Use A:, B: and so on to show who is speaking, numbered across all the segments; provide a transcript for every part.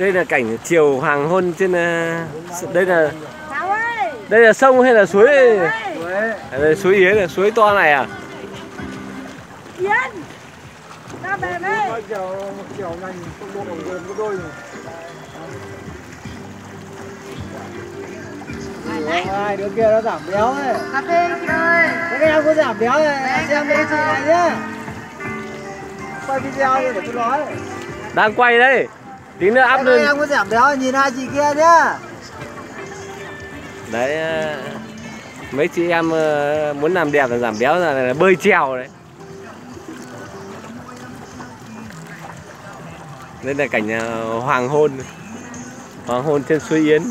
A: Đây là cảnh chiều hoàng hôn trên đây là sông hay là suối? Đây suối Yến là suối to này à?
B: Yến. Ra về đây.
C: Chiều này không có vườn có đôi rồi. Hai đứa kia nó giảm béo ấy.
B: Cà phê chị ơi.
C: Các em có giảm béo này, xem cái chị này nhá. Quay video để tôi nói.
A: Đang quay đây. Tí nữa up lên.
C: Em có giảm béo nhìn hai chị kia nhá.
A: Đấy, mấy chị em muốn làm đẹp là giảm béo là bơi chèo đấy. Đây là cảnh hoàng hôn trên suối Yến.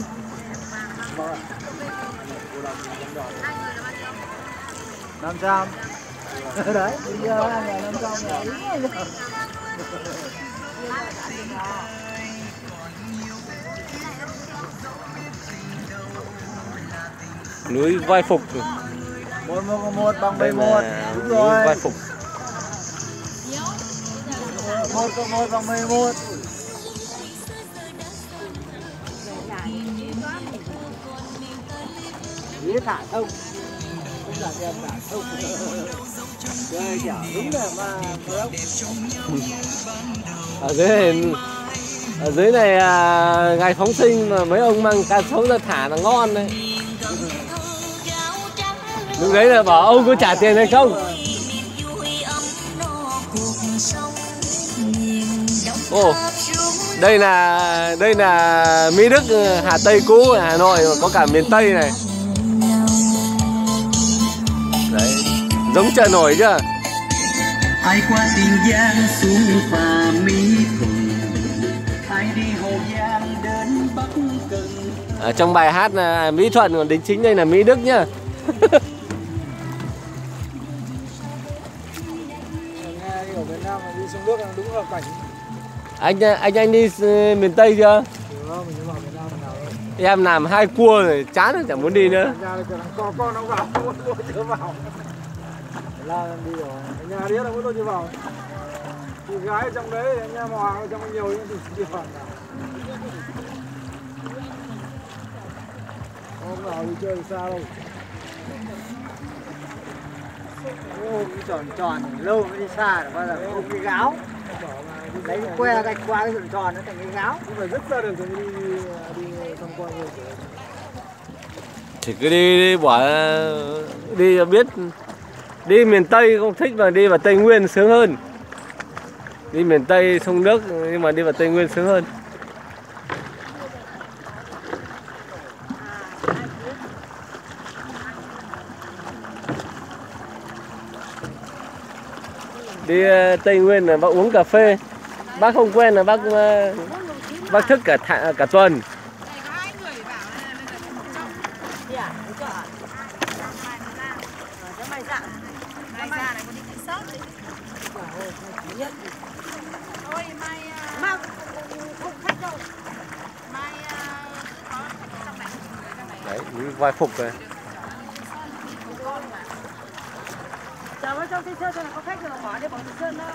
C: Năm trăm. Đấy, bây giờ là 500
A: Núi Vai Phục.
C: 1 bằng 11. Đúng rồi.
A: Núi Vai Phục.
C: 1 cộng 1 bằng 11. Ý thả thông. Không là em thả thông. Đây chả đúng là mà
A: ở dưới này ngày phóng sinh mà mấy ông mang cá sấu ra thả là ngon đấy. Lúc đấy là bảo ông có trả tiền hay không? Ồ, đây là Mỹ Đức, Hà Tây cũ ở Hà Nội, có cả miền Tây này. Đấy, giống chợ nổi chưa?
D: Ai qua Tiền Giang xuống phà Mỹ Thuận, ai đi Hồ Giang đến Bắc Cần.
A: Ở trong bài hát là Mỹ Thuận, còn đính chính đây là Mỹ Đức nhá.
C: ở Việt Nam đi xuống nước là đúng là cảnh.
A: Anh đi miền Tây chưa?
C: Mình vào Việt Nam nào rồi.
A: Em làm 2 cua rồi chán rồi chẳng muốn đi nữa.
C: Con nó vào, chưa vào. Là đi rồi. Nhà đi là muốn tôi chưa vào. Chị gái ở trong đấy, nhà Hoàng ở trong nhiều những thì vào nào. Không nào đi chơi xa đâu. Ô, cái tròn lâu mới đi xa rồi, bao giờ ôm cái gáo. Lấy cái que gạch qua cái tròn nó thành cái gáo. Cũng phải rất xa đường rồi đi tham quan rồi.
A: Thì cứ đi đi biết. Đi miền Tây không thích mà đi vào Tây Nguyên sướng hơn. Đi miền Tây sông nước nhưng mà đi vào Tây Nguyên sướng hơn. Đi Tây Nguyên là bác uống cà phê. Bác không quen là bác thức cả tuần. Đấy, núi Vai Phục này.
B: Chờ vào trong cái sơn này có khách rồi bỏ đi bỏ cái sơn đó.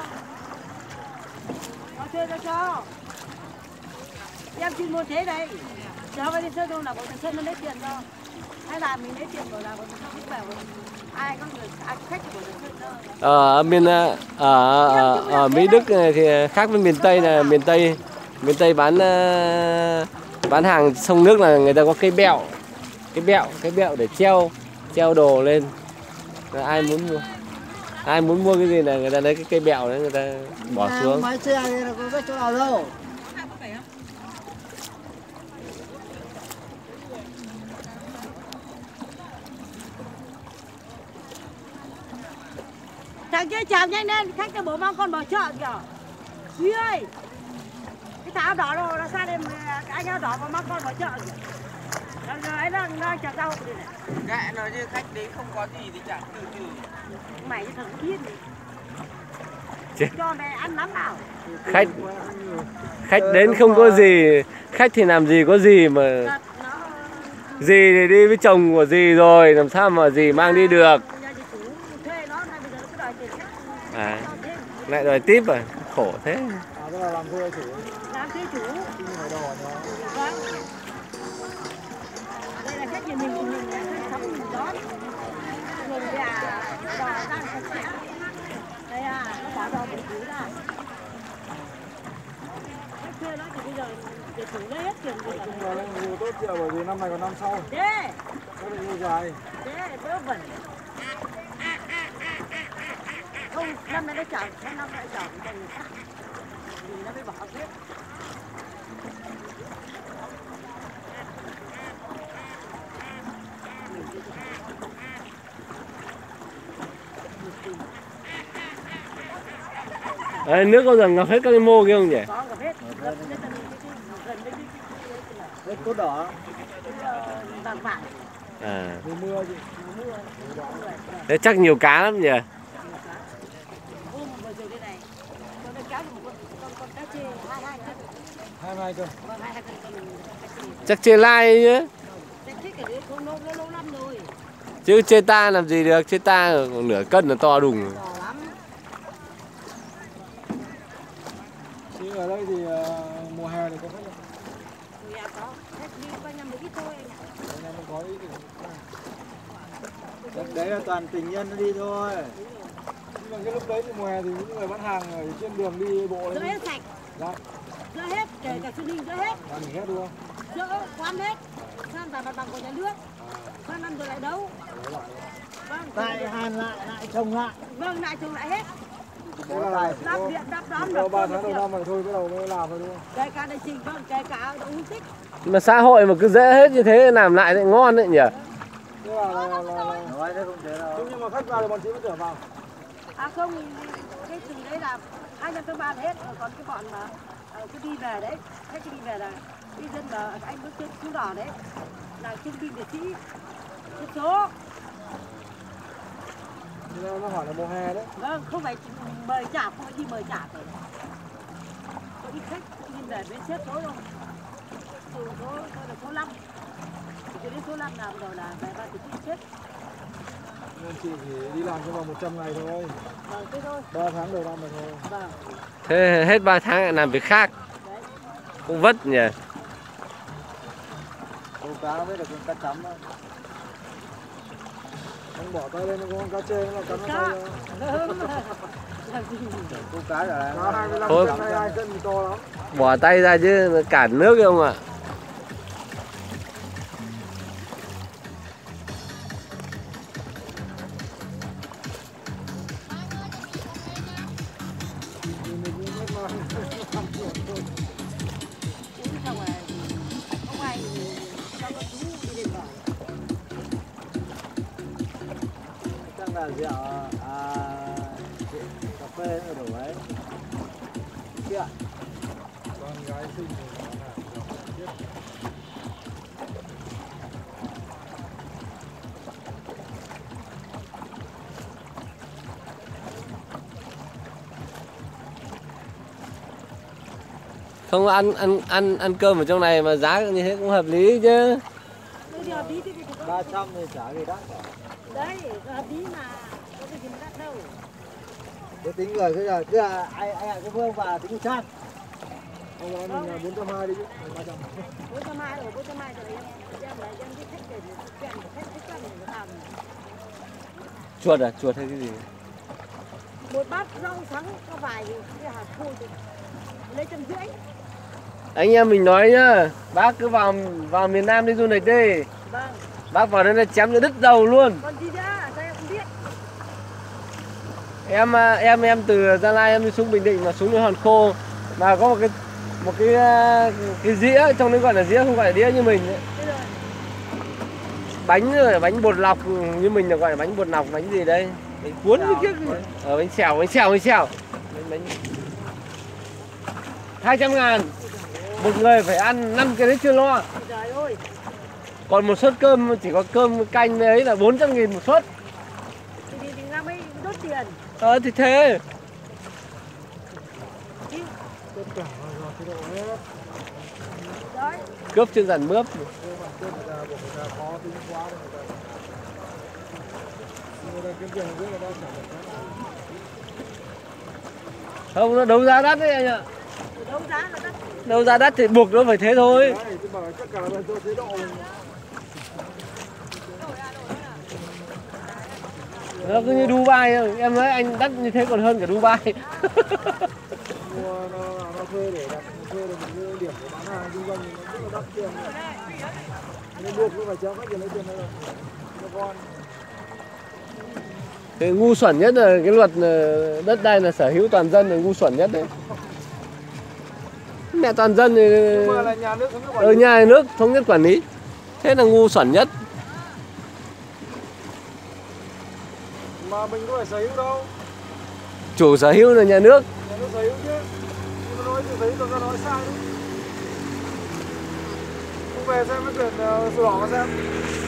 B: Nó thuê cho. Em chuyên môn thế đây. Chờ vào cái sơn đâu là bỏ cái sơn nó lấy tiền đâu. Hay là mình lấy tiền rồi là bỏ cái sơn bảo ai có người ai khách của cái sơn đâu.
A: Ở miền ở Mỹ Đức này thì khác với miền Tây, là miền Tây bán hàng sông nước là người ta có cây bẹo để treo đồ lên. Ai muốn mua cái gì là người ta lấy cái cây bẹo đấy người ta bỏ xuống.
C: Máy xe này là có cái chỗ nào đâu.
B: Thằng kia chào nhanh lên, khách cho bố mang con vào chợ kìa. Duy ơi, cái tháo đỏ rồi là sao đây mà anh áo đỏ mà mang con vào chợ kìa. Ấy đang chặt rau đây này.
E: Gạ nói chứ khách đấy không có gì thì chả từ.
B: Mày cái thằng điên này. Cho mẹ ăn lắm nào.
A: Khách đến không có gì, khách thì làm gì có gì mà. Dì thì đi với chồng của dì rồi, làm sao mà dì mang đi được.
B: Thuê nó, bây giờ nó cứ đòi tiền khách.
A: À, lại đòi tip à, khổ thế.
C: tức là làm thuê chủ.
B: Làm thuê chủ.
C: Nhưng phải đỏ nhá.
B: Vâng. Đây là khách nhà mình sống mình đón. Người già đò đang sạch sẽ. Đây à, nó bỏ đò một thứ ra. Khách thuê nó thì bây giờ để chủ lấy hết tiền của
C: Nhưng mà nó nhiều tốt chưa, bởi vì năm này còn năm sau.
B: thế.
C: Nó lại nhiều dài.
B: Thế bữa bẩn. Không, năm nay nó chở, sang năm lại chở cho người khác. Thì nó mới bỏ hết.
A: Đấy, nước có dần ngập hết các cái mô kia không nhỉ?
B: Có ngập hết. Ngập lên tận gần mấy
C: Hết cốt đỏ.
B: vàng vàng.
A: À.
C: Mùa mưa chứ.
A: Thế chắc nhiều cá lắm nhỉ?
B: Hôm vừa rồi đây này, tôi đã kéo được một con cá chê 22 cân.
C: 22 cơ.
B: Vâng, 22 cân con cá chê.
A: Chắc chê lai chứ.
B: Chắc thích cái đấy không lâu lắm rồi.
A: Chứ chê ta làm gì được, chê ta còn nửa cân là to đùng.
B: To lắm.
C: Chứ ở đây thì mùa hè thì có khách.
B: Người nhà có, khách đi qua nhà một ít thôi anh ạ.
C: Hôm nay mới có ít thì đấy là toàn tình nhân nó đi thôi. Nhưng mà cái lúc đấy thì mùa hè thì những người bán hàng ở trên đường đi bộ
B: Dỡ
C: đấy.
B: hết sạch.
C: Dạ.
B: Dỡ hết, kể cả Xuân Ninh dỡ hết.
C: Làm hết luôn.
B: Dỡ, quán hết. San vào mặt bằng của nhà nước. Sang năm rồi lại đấu. Vâng.
C: Tại hàn lại trồng lại.
B: Vâng, lại trồng lại hết.
C: Thế là
B: Đắp điện, đắp đóm
C: có
B: được.
C: 3 tháng đầu năm mà thôi bắt đầu mới làm thôi đúng không?
B: Kể cả đại trình, vâng, kể cả đậu hữu tích.
A: Nhưng mà xã hội mà cứ dễ hết như thế làm lại lại ngon đấy nhỉ?
C: Thế là nói thế không thế đâu. Nhưng mà khách vào thì bọn chị vẫn trở vào.
B: À không, cái từ đấy là hai nhân các bạn hết, còn cái bọn mà cứ đi về đấy, khách đi về là đi dân mà anh bước trên xuống đỏ đấy, là trung binh liệt sĩ một số.
C: Nó hỏi là mùa hè đấy.
B: Vâng, không phải mời chạp, không phải đi mời chạp rồi. Có ít khách đi về bên xếp số đâu. Từ số là số 5. Từ đến số 5 nào rồi là về ba từ xếp.
C: Nên chị chỉ đi làm trong vòng 100 ngày thôi.
B: Vâng, thế thôi.
C: 3 tháng đầu năm mà thôi.
B: Vâng.
A: Thế hết 3 tháng lại làm việc khác.
B: Đấy.
A: Cũng vất nhỉ?
C: Câu cá với là con cá chấm đó. Anh bỏ tay lên nó có con cá chê nó là cắn nó tay thôi. Câu cá cả là 25
A: Thôi.
C: cân, 22 cân thì to lắm.
A: Bỏ tay ra chứ cản nước không ạ?
C: Chắc là rượu cà phê ở đổ ấy. Chưa ạ? Con gái xinh
A: Không ăn cơm ở trong này mà giá như thế cũng hợp lý chứ.
C: 300 thì trả gì đắt.
B: Đấy, hợp lý mà có cái gì mà đắt đâu.
C: Tôi tính người bây giờ cứ là anh ạ cái Phương và tính Trang. Ông nói mình là 420 đi chứ. 300.
B: 420 rồi, 420 rồi em lại em đi khách để chuyện của khách thích lắm người ta.
A: Chuột à? Chuột hay cái gì?
B: Một bát rau trắng có vài cái hạt khô thì lấy 150.
A: Anh em mình nói nhá, bác cứ vào miền Nam đi du lịch đi.
B: Vâng.
A: Bác vào đây là chém cho đứt đầu luôn.
B: Còn gì nữa, sao em không biết.
A: Em từ Gia Lai em đi xuống Bình Định mà xuống đến Hòn Khô mà có một cái dĩa, trong đấy gọi là dĩa không gọi là đĩa như mình ấy.
B: Thế rồi.
A: Bánh bột lọc như mình là gọi là bánh bột lọc, bánh gì đây? Bánh cuốn với kiếc. Bánh xèo. Bánh 200.000. Một người phải ăn 5 cái đấy chưa lo.
B: Trời ơi.
A: Còn một suất cơm chỉ có cơm canh đấy là 400.000 một suất.
B: Thì ra mới đốt tiền.
A: Thì thế.
C: Tất cả là chế độ hết.
B: Đấy.
A: Cướp trên dàn mướp.
C: Cơ bản cướp người ta buộc người ta khó tính quá đấy người ta kiếm tiền biết người ta trả được.
A: Không, nó đấu giá đắt đấy anh ạ.
B: đấu giá là đắt.
A: Đấu giá đắt thì buộc nó phải thế thôi.
C: Đấy, tôi bảo tất cả là do chế độ.
A: Nó cứ như Dubai thôi. Em nói anh đắt như thế còn hơn cả Dubai.
C: Mua nó thuê để đặt, thuê được một cái điểm để bán hàng kinh doanh nó rất là đắt tiền. Nên buộc nó phải cho khách tiền lấy tiền này cho con.
A: Cái ngu xuẩn nhất là cái luật đất đai là sở hữu toàn dân là ngu xuẩn nhất đấy. Mẹ toàn dân thì
C: Nhưng mà là nhà nước thống nhất quản lý.
A: nhà nước thống nhất quản lý. Thế là ngu xuẩn nhất.
C: Mà mình có phải sở hữu đâu.
A: Chủ sở hữu là nhà nước.
C: Nhà nước sở hữu chứ. Nhưng mà nói chủ sở hữu nó nói sai đấy. Không về xem cái quyển sổ đỏ mà xem.